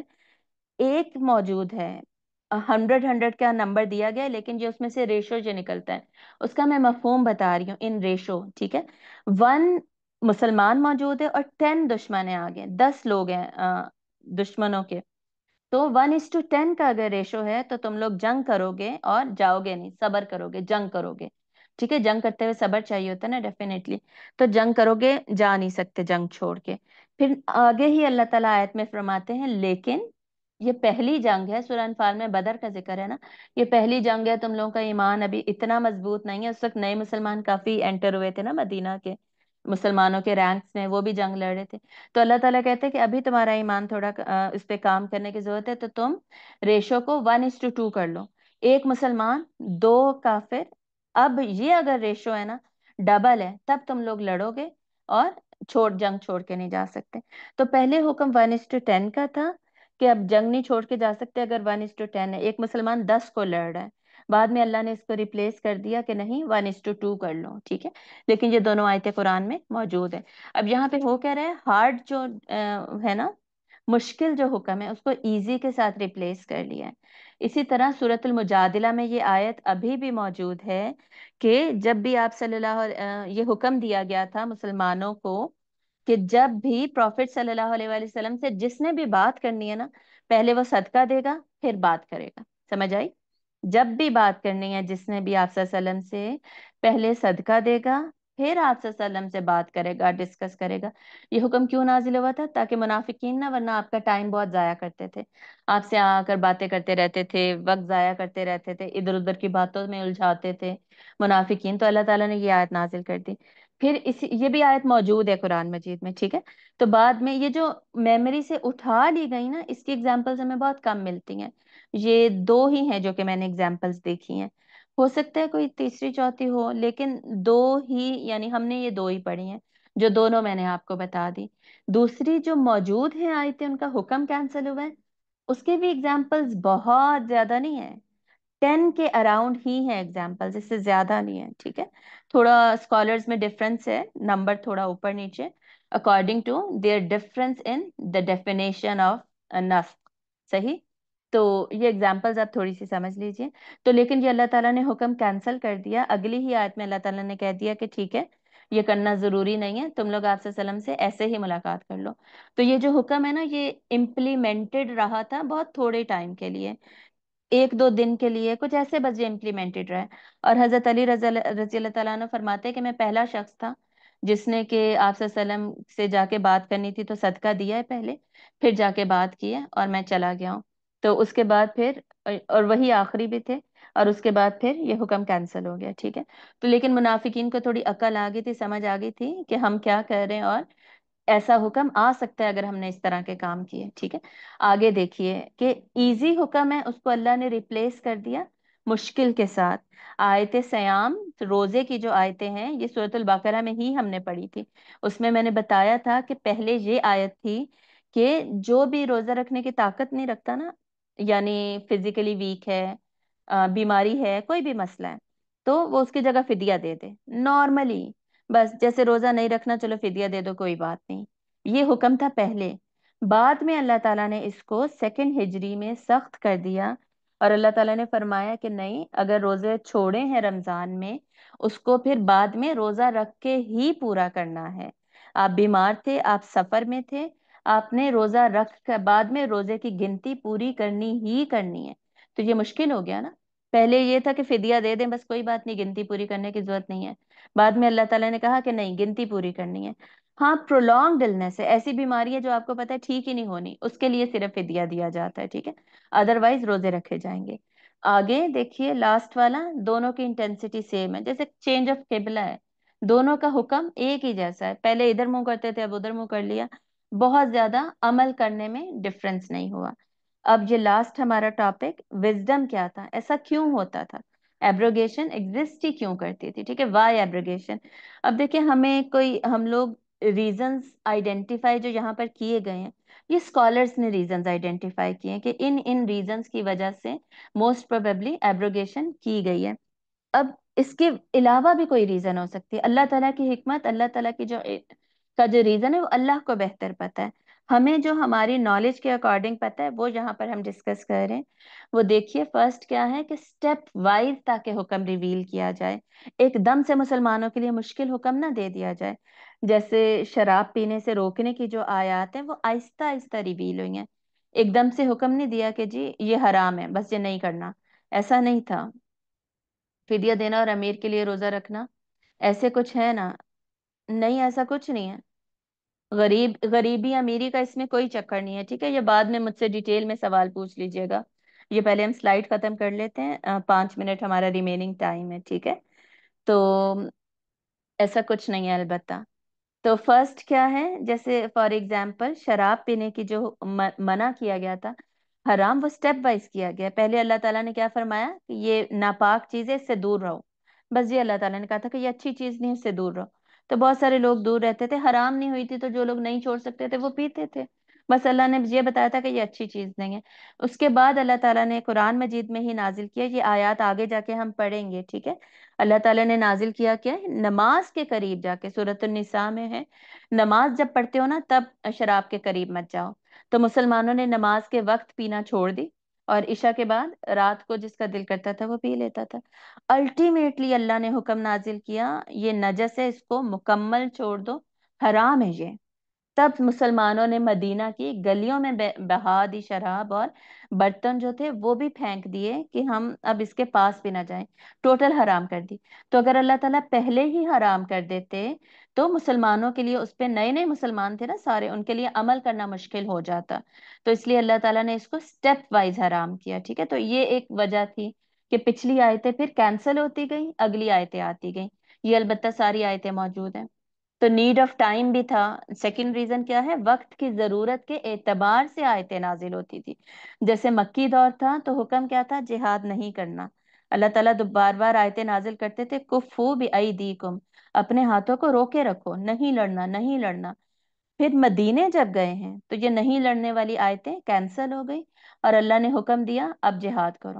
एक मौजूद है, हंड्रेड हंड्रेड का नंबर दिया गया है, लेकिन जो उसमें से रेशो जो निकलता है उसका मैं मफहूम बता रही हूँ इन रेशो, ठीक है। वन मुसलमान मौजूद है और टेन दुश्मन है, आगे दस लोग हैं अ, दुश्मनों के। तो वन इज टू टेन का अगर रेशो है तो तुम लोग जंग करोगे और जाओगे नहीं, सबर करोगे, जंग करोगे, ठीक है। जंग करते हुए सबर चाहिए होता है ना, डेफिनेटली। तो जंग करोगे, जा नहीं सकते जंग छोड़ के। फिर आगे ही अल्लाह ताला आयत में फरमाते हैं, लेकिन ये पहली जंग है, सूरह अनफाल में बदर का जिक्र है ना, ये पहली जंग है, तुम लोगों का ईमान अभी इतना मजबूत नहीं है। उस वक्त नए मुसलमान काफी एंटर हुए थे ना मदीना के, मुसलमानों के रैंक्स में वो भी जंग लड़ रहे थे। तो अल्लाह ताला कहते हैं कि अभी तुम्हारा ईमान थोड़ा अ, इस पे काम करने की जरूरत है, तो तुम रेशो को वन इज टू टू कर लो, एक मुसलमान दो काफिर। अब ये अगर रेशो है ना, डबल है, तब तुम लोग लड़ोगे, और छोड़ जंग छोड़ के नहीं जा सकते। तो पहले हुक्म वन इज टू टेन का था कि अब जंग नहीं छोड़ के जा सकते अगर वन इज टू टेन है, एक मुसलमान दस को लड़ रहा है। बाद में अल्लाह ने इसको रिप्लेस कर दिया कि नहीं, वन इज टू टू कर लो, ठीक है। लेकिन ये दोनों आयतें कुरान में मौजूद है। अब यहाँ पे हो क्या रहा है, हार्ड जो अ, है ना, मुश्किल जो हुक्म है उसको इजी के साथ रिप्लेस कर लिया है। इसी तरह सूरतुल मुजादिला में ये आयत अभी भी मौजूद है कि जब भी आप सल्लल्लाहु अलैहि ये हुक्म दिया गया था मुसलमानों को कि जब भी प्रॉफिट सल्लल्लाहु अलैहि वसल्लम से जिसने भी बात करनी है ना, पहले वो सदका देगा फिर बात करेगा। समझ आई? जब भी बात करनी है जिसने भी आप वसल्लम से, पहले सदका देगा फिर आप वसल्लम से बात करेगा, डिस्कस करेगा। ये हुक्म क्यों नाजिल हुआ था? ताकि मुनाफिकीन ना, वरना आपका टाइम बहुत जाया करते थे, आपसे आकर बातें करते रहते थे, वक्त जाया करते रहते थे, इधर उधर की बातों में उलझाते थे मुनाफिकीन। तो अल्लाह ताला ने ये आयत नाजिल कर दी। फिर इस ये भी आयत मौजूद है कुरान मजीद में, ठीक है। तो बाद में ये जो मेमोरी से उठा ली गई ना, इसकी एग्जांपल्स हमें बहुत कम मिलती हैं। ये दो ही हैं जो कि मैंने एग्जांपल्स देखी हैं, हो सकता है कोई तीसरी चौथी हो, लेकिन दो ही, यानी हमने ये दो ही पढ़ी हैं, जो दोनों मैंने आपको बता दी। दूसरी जो मौजूद है आयतें, उनका हुक्म कैंसिल हुआ है, उसके भी एग्जांपल्स बहुत ज्यादा नहीं है। टेन के अराउंड ही है एग्जाम्पल्स, इससे ज्यादा नहीं है, ठीक है। थोड़ा स्कॉलर्स में डिफरेंस है, नंबर थोड़ा ऊपर नीचे, according to their difference in the definition of नस्ख। सही। तो ये एग्जाम्पल्स आप थोड़ी सी समझ लीजिए। तो लेकिन ये अल्लाह ताला ने हुक्म कैंसिल कर दिया, अगली ही आयत में अल्लाह ताला ने कह दिया कि ठीक है, ये करना जरूरी नहीं है, तुम लोग आपसे सल्लम से ऐसे ही मुलाकात कर लो। तो ये जो हुक्म है ना, ये इम्प्लीमेंटेड रहा था बहुत थोड़े टाइम के लिए, एक दो दिन के लिए, कुछ ऐसे बस ये इम्प्लीमेंटेड रहा है। और हजरत अली रजी रजी अल्लाह तआला अन्हु फरमाते हैं कि मैं पहला शख्स था जिसने के आप सल्लम से जाके बात करनी थी तो सदका दिया है पहले, फिर जाके बात की है और मैं चला गया हूँ। तो उसके बाद फिर, और वही आखिरी भी थे, और उसके बाद फिर ये हुक्म कैंसिल हो गया, ठीक है। तो लेकिन मुनाफिकीन को थोड़ी अकल आ गई थी, समझ आ गई थी कि हम क्या कर रहे हैं, और ऐसा हुक्म आ सकता है अगर हमने इस तरह के काम किए, ठीक है। आगे देखिए कि इजी हुक्म है उसको अल्लाह ने रिप्लेस कर दिया मुश्किल के साथ। आयत सयाम, रोजे की जो आयतें हैं, ये सूरतुल बकरा में ही हमने पढ़ी थी। उसमें मैंने बताया था कि पहले ये आयत थी कि जो भी रोजा रखने की ताकत नहीं रखता ना, यानी फिजिकली वीक है, अ, बीमारी है, कोई भी मसला है, तो वो उसकी जगह फिदिया दे दे नॉर्मली। बस जैसे रोजा नहीं रखना, चलो फिदिया दे दो, कोई बात नहीं। ये हुक्म था पहले। बाद में अल्लाह ताला ने इसको सेकंड हिजरी में सख्त कर दिया, और अल्लाह ताला ने फरमाया कि नहीं, अगर रोजे छोड़े हैं रमजान में, उसको फिर बाद में रोजा रख के ही पूरा करना है। आप बीमार थे, आप सफर में थे, आपने रोजा रख कर बाद में रोजे की गिनती पूरी करनी ही करनी है। तो ये मुश्किल हो गया ना। पहले ये था कि फिदिया दे दें, बस कोई बात नहीं, गिनती पूरी करने की जरूरत नहीं है। बाद में अल्लाह ताला ने कहा कि नहीं, गिनती पूरी करनी है। हाँ, प्रोलॉन्ग्ड इलनेस है, ऐसी बीमारी है जो आपको पता है ठीक ही नहीं होनी, उसके लिए सिर्फ फिदिया दिया जाता है, ठीक है। अदरवाइज रोजे रखे जाएंगे। आगे देखिए लास्ट वाला, दोनों की इंटेंसिटी सेम है, जैसे चेंज ऑफ किबला है, दोनों का हुक्म एक ही जैसा है, पहले इधर मुंह करते थे अब उधर मुंह कर लिया, बहुत ज्यादा अमल करने में डिफरेंस नहीं हुआ। अब ये लास्ट हमारा टॉपिक, विजडम क्या था, ऐसा क्यों होता था, एब्रोगेशन एग्जिस्ट ही क्यों करती थी, ठीक है, वाई एब्रोगेशन। अब देखिए, हमें कोई, हम लोग रीजंस आइडेंटिफाई जो यहाँ पर किए गए हैं, ये स्कॉलर्स ने रीजंस आइडेंटिफाई किए हैं कि इन इन रीजंस की वजह से मोस्ट प्रोबेबली एब्रोगेशन की गई है। अब इसके अलावा भी कोई रीजन हो सकती है, अल्लाह ताला की हिकमत, अल्लाह ताला की जो का जो रीजन है वो अल्लाह को बेहतर पता है। हमें जो हमारी नॉलेज के अकॉर्डिंग पता है वो यहाँ पर हम डिस्कस कर रहे हैं। वो देखिए, फर्स्ट क्या है कि स्टेप वाइज ताकि हुक्म रिवील किया जाए, एकदम से मुसलमानों के लिए मुश्किल हुक्म ना दे दिया जाए। जैसे शराब पीने से रोकने की जो आयत है वो आहिस्ता आहिस्ता रिवील हुई हैं, एकदम से हुक्म नहीं दिया कि जी ये हराम है बस ये नहीं करना, ऐसा नहीं था। फिदिया देना और अमीर के लिए रोजा रखना, ऐसे कुछ है ना? नहीं, ऐसा कुछ नहीं है। गरीब गरीबी अमीरी का इसमें कोई चक्कर नहीं है, ठीक है। ये बाद में मुझसे डिटेल में सवाल पूछ लीजिएगा। ये पहले हम स्लाइड खत्म कर लेते हैं, अ, पाँच मिनट हमारा रिमेनिंग टाइम है, ठीक है। तो ऐसा कुछ नहीं है अलबत्ता। तो फर्स्ट क्या है, जैसे फॉर एग्जाम्पल शराब पीने की जो म, मना किया गया था, हराम, वो स्टेप वाइज किया गया। पहले अल्लाह ताला ने क्या फरमाया कि ये नापाक चीज है, इससे दूर रहो। बस ये अल्लाह ताला ने कहा था कि ये अच्छी चीज नहीं है, इससे दूर रहो। तो बहुत सारे लोग दूर रहते थे, हराम नहीं हुई थी, तो जो लोग नहीं छोड़ सकते थे वो पीते थे। बस अल्लाह ने ये बताया था कि ये अच्छी चीज नहीं है। उसके बाद अल्लाह ताला ने कुरान मजीद में ही नाजिल किया, ये आयत आगे जाके हम पढ़ेंगे, ठीक है। अल्लाह ताला ने नाजिल किया क्या, नमाज के करीब जाके, सूरत निसा में है, नमाज जब पढ़ते हो ना तब शराब के करीब मत जाओ। तो मुसलमानों ने नमाज के वक्त पीना छोड़ दी, और इशा के बाद रात को जिसका दिल करता था वो पी लेता था। अल्टीमेटली अल्लाह ने हुक्म नाजिल किया, ये नजस है, इसको मुकम्मल छोड़ दो, हराम है ये। तब मुसलमानों ने मदीना की गलियों में बह- बहा दी शराब, और बर्तन जो थे वो भी फेंक दिए कि हम अब इसके पास भी ना जाएं, टोटल हराम कर दी। तो अगर अल्लाह ताला पहले ही हराम कर देते तो मुसलमानों के लिए, उस पे नए नए मुसलमान थे ना सारे, उनके लिए अमल करना मुश्किल हो जाता। तो इसलिए अल्लाह ताला ने इसको स्टेप वाइज हराम किया, ठीक है। तो ये एक वजह थी कि पिछली आयतें फिर कैंसिल होती गई, अगली आयतें आती गई। ये अलबत्ता सारी आयतें मौजूद हैं। तो नीड ऑफ टाइम भी था। सेकंड रीजन क्या है, वक्त की जरूरत के एतबार से आयतें नाजिल होती थी। जैसे मक्की दौर था तो हुक्म क्या था, जिहाद नहीं करना। अल्लाह ताला दो बार बार आयतें नाजिल करते थे, कुफू बिअयदीकुम, अपने हाथों को रोके रखो, नहीं लड़ना, नहीं लड़ना। फिर मदीने जब गए हैं तो ये नहीं लड़ने वाली आयतें कैंसल हो गई, और अल्लाह ने हुक्म दिया अब जिहाद करो।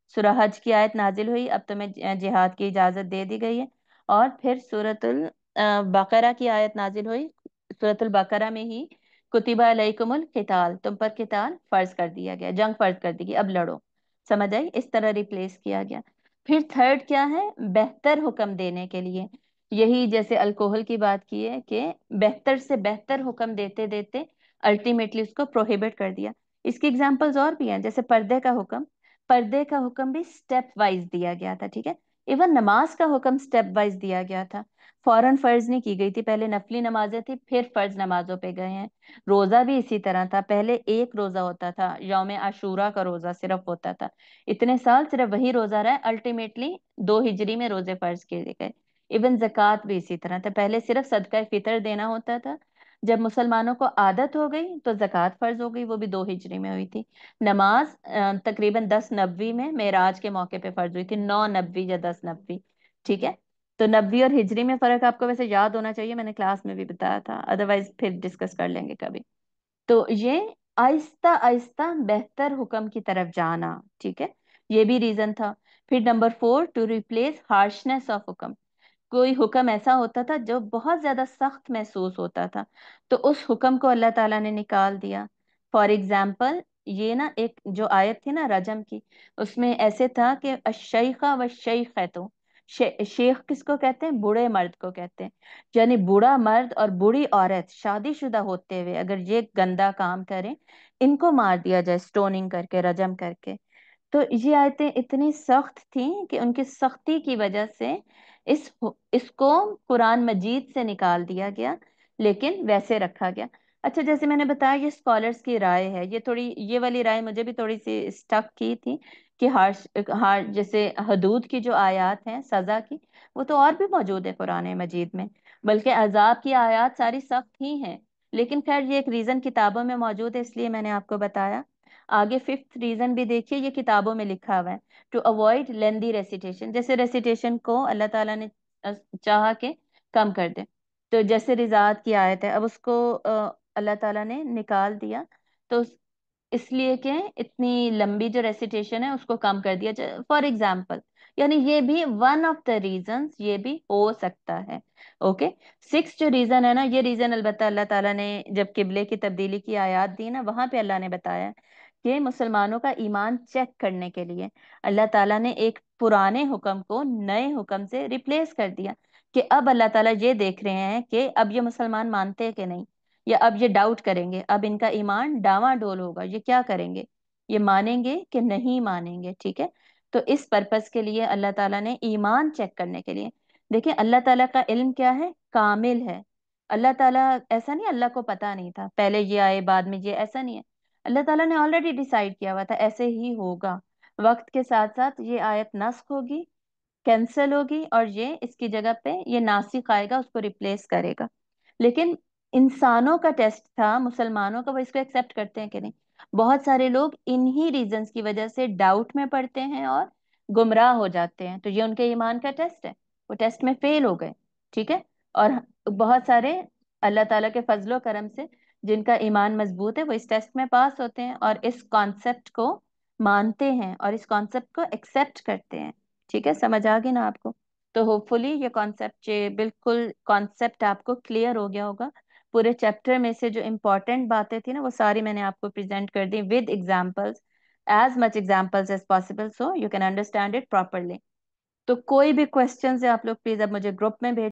सूरह हज की आयत नाजिल हुई, अब तुम्हें जि- जिहाद की इजाजत दे दी गई है। और फिर सूरतुल अ, बकरा की आयत नाजिल हुई, सूरतुल बकरा में ही कुतिबा अलैकुमुल किताल, तुम पर किताल फर्ज कर दिया गया, जंग फर्ज कर दी गई, अब लड़ो। समझ आई, इस तरह रिप्लेस किया गया। फिर थर्ड क्या है, बेहतर हुक्म देने के लिए, यही जैसे अल्कोहल की बात की है कि बेहतर से बेहतर हुक्म देते देते अल्टीमेटली उसको प्रोहिबिट कर दिया। इसकी एग्जांपल्स और भी हैं, जैसे पर्दे का हुक्म, पर्दे का हुक्म भी स्टेप वाइज दिया गया था, ठीक है। इवन नमाज का हुक्म स्टेप वाइज दिया गया था, फौरन फर्ज नहीं की गई थी, पहले नफली नमाजें थी फिर फर्ज नमाजों पे गए हैं। रोजा भी इसी तरह था, पहले एक रोजा होता था, यौम आशूरा का रोजा सिर्फ होता था, इतने साल सिर्फ वही रोजा रहा, अल्टीमेटली दो हिजरी में रोजे फर्ज किए गए। इवन जक़ात भी इसी तरह था, पहले सिर्फ सदका फितर देना होता था, जब मुसलमानों को आदत हो गई तो जक़ात फर्ज हो गई, वो भी दो हिजरी में हुई थी। नमाज अ, तकरीबन दस नबी में मेराज के मौके पे फर्ज हुई थी, नौ नबी या दस नबी, ठीक है। तो नबी और हिजरी में फर्क आपको वैसे याद होना चाहिए, मैंने क्लास में भी बताया था, अदरवाइज फिर डिस्कस कर लेंगे कभी। तो ये आहिस्ता आहिस्ता बेहतर हुक्म की तरफ जाना, ठीक है, ये भी रीजन था। फिर number four, to replace harshness of हुक्म, कोई हुक्म ऐसा होता था जो बहुत ज्यादा सख्त महसूस होता था, तो उस हुक्म को अल्लाह ताला ने निकाल दिया। फॉर एग्जाम्पल, ये ना एक जो आयत थी ना रजम की, उसमें ऐसे था कि अशैखा व शैख है, तो शे, शेख किसको कहते हैं, बूढ़े मर्द को कहते हैं, यानी बूढ़ा मर्द और बूढ़ी औरत शादीशुदा होते हुए अगर ये गंदा काम करें, इनको मार दिया जाए स्टोनिंग करके, रजम करके। तो ये आयतें इतनी सख्त थी कि उनकी सख्ती की वजह से इस इसको कुरान मजीद से निकाल दिया गया, लेकिन वैसे रखा गया। अच्छा, जैसे मैंने बताया ये स्कॉलर्स की राय है, ये थोड़ी, ये वाली राय मुझे भी थोड़ी सी स्टक की थी कि हार्श हार जैसे हदूद की जो आयत हैं सजा की, वो तो और भी मौजूद है कुरान मजीद में, बल्कि अजाब की आयत सारी सख्त ही हैं। लेकिन खैर ये एक रीजन किताबों में मौजूद है, इसलिए मैंने आपको बताया। आगे फिफ्थ रीजन भी देखिए, ये किताबों में लिखा हुआ है, टू अवॉइड लेंदी रेसिटेशन, जैसे रेसिटेशन को अल्लाह ताला ने अ, चाहा के कम कर दे। तो जैसे रिजात की आयत है, अब उसको अ, अल्लाह ताला ने निकाल दिया, तो उस- इसलिए कि इतनी लंबी जो रेसिटेशन है उसको कम कर दिया, फॉर एग्जाम्पल, यानी ये भी वन ऑफ द रीजंस, ये भी हो सकता है। ओके, सिक्स जो रीजन है ना, ये रीजन अलबत्ता अल्लाह ताला ने जब किबले की तब्दीली की आयत दी ना, वहां पे अल्लाह ने बताया कि मुसलमानों का ईमान चेक करने के लिए अल्लाह ताला ने एक पुराने हुक्म को नए हुक्म से रिप्लेस कर दिया, कि अब अल्लाह ताला ये देख रहे हैं कि अब ये मुसलमान मानते हैं कि नहीं, या अब ये डाउट करेंगे, अब इनका ईमान डावाडोल होगा, ये क्या करेंगे, ये मानेंगे कि नहीं मानेंगे, ठीक है। तो इस पर्पस के लिए अल्लाह ताला ने ईमान चेक करने के लिए, देखिए अल्लाह ताला का इल्म क्या है, कामिल है। अल्लाह ताला, ऐसा नहीं अल्लाह को पता नहीं था पहले ये आए बाद में ये, ऐसा नहीं है, अल्लाह ताला ने ऑलरेडी डिसाइड किया हुआ था ऐसे ही होगा। वक्त के साथ साथ ये आयत नस्ख होगी, कैंसल होगी, और ये इसकी जगह पे ये नासिक आएगा, उसको रिप्लेस करेगा। लेकिन इंसानों का टेस्ट था, मुसलमानों का, वो इसको एक्सेप्ट करते हैं कि नहीं। बहुत सारे लोग इन्हीं रीजंस की वजह से डाउट में पड़ते हैं और गुमराह हो जाते हैं, तो ये उनके ईमान का टेस्ट है, वो टेस्ट में फेल हो गए, ठीक है। और बहुत सारे अल्लाह ताला के फजलो करम से जिनका ईमान मजबूत है, वो इस टेस्ट में पास होते हैं और इस कॉन्सेप्ट को मानते हैं और इस कॉन्सेप्ट को एक्सेप्ट करते हैं, ठीक है। समझ आ गई ना आपको? तो होपफुली ये कॉन्सेप्ट, ये बिल्कुल कॉन्सेप्ट आपको क्लियर हो गया होगा। पूरे चैप्टर में से जो इम्पोर्टेंट बातें थी ना, वो सारी मैंने आपको प्रेजेंट कर दी with examples, as much examples as possible, so you can understand it properly. तो कोई भी क्वेश्चन है आप लोग प्लीज अब मुझे ग्रुप में भेज